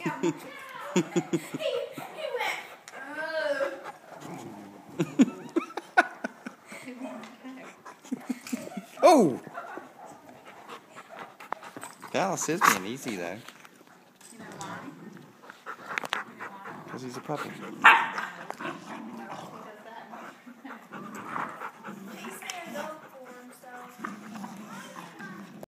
he went, Oh! Dallas is being easy though. You know why? Because he's a puppy.